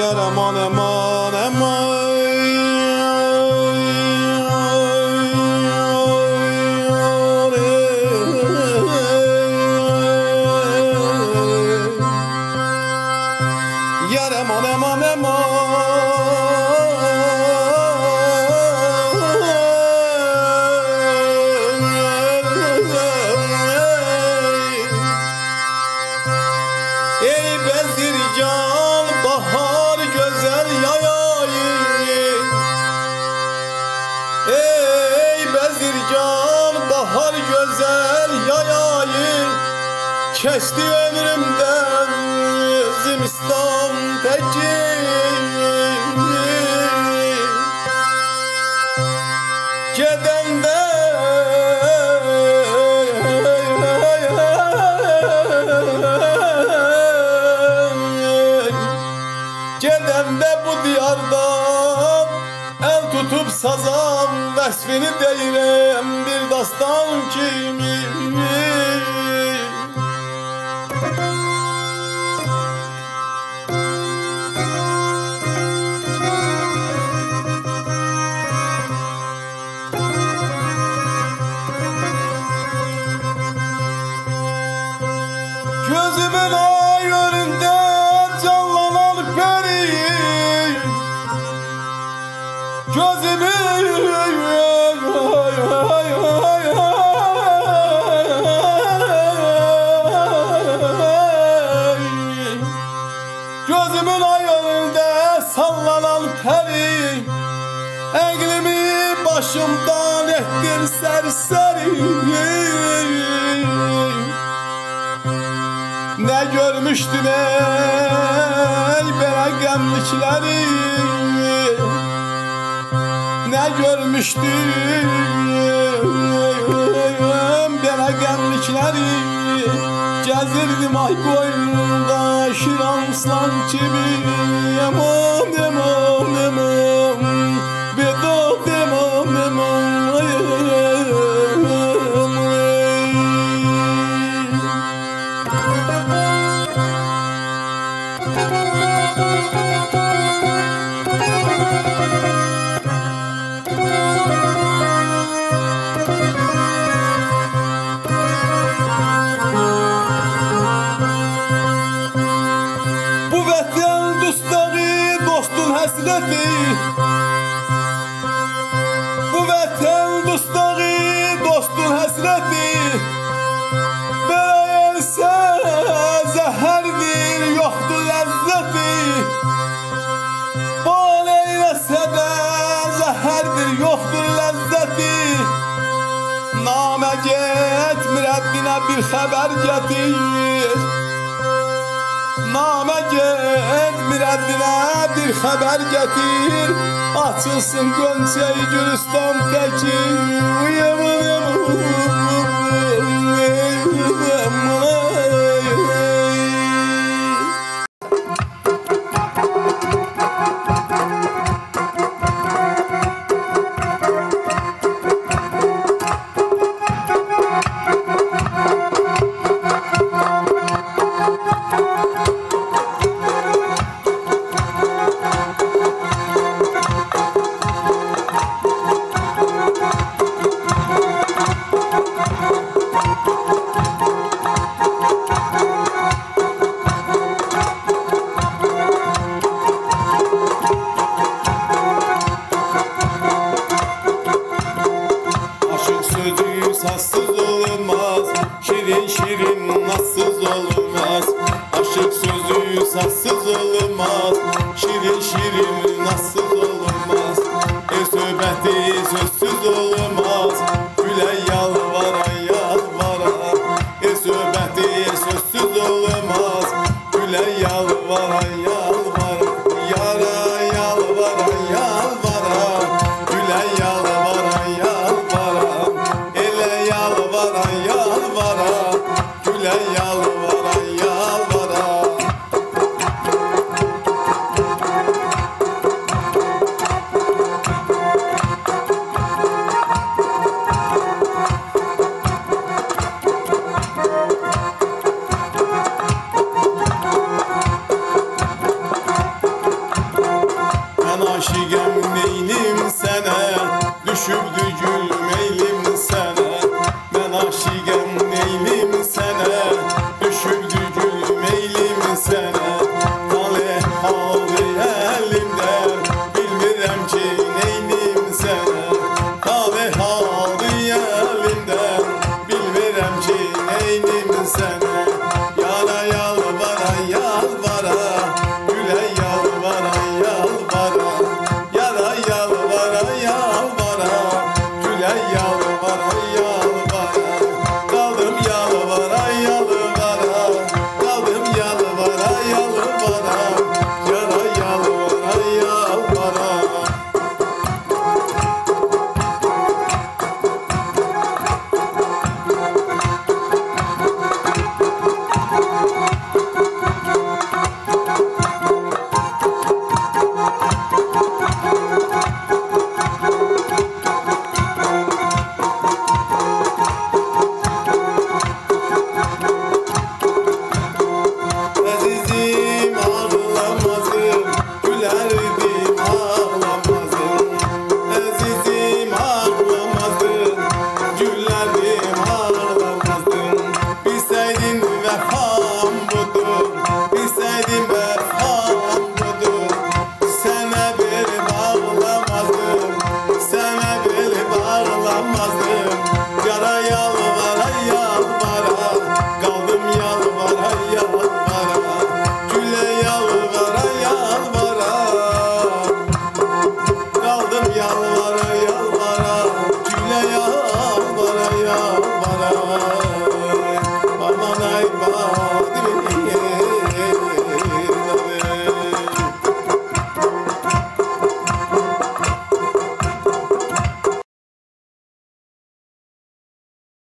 yar aman aman aman. Yar aman aman aman. Ey Bezirgan bahar güzel yayayı, ey Bezirgan bahar güzel yayayı, kesti ömrümden zimistan teki. Gedende Gedende bu diyardan el tutup sazam, vesfini deyirəm bir dastan kimi. Gözümün ay önünde canlanan peri, gözümün gözümün ay önünde sallanan peri, eğilimi başımdan ettin serseri. Ne görmüştün ey belə qəmlikləri, ne görmüştün belə qəmlikləri. Gəzirdim ay qoynunda şiran aslan kimi. Aman aman aman, Vedat aman aman. Bu vətən dustağı dostun həsrəti, bu vətən dustağı dostun həsrəti. Beləyəlsə zəhərdir, yoxdur ləzzəti. Bal eyləsə də zəhərdir, yoxdur ləzzəti. Namə getmir Rəbbinə bir xəbər gətir, namə getmir Rəbbinə bir xəbər gətir. Açılsın Qönçəyi Gülüstan təki. Sassız olmaz, şirin şirin nassız olmaz. Aşık sözü sassız olmaz, şirin şirin nassız olmaz. Söhbəti sözsüz olmaz, gülə yalvara yalvara. Söhbəti sözsüz olmaz, gülə yalvara yalvara. Yara yalvara yalvara, gülə yalvara yalvara. Yalvara, güle yalvara.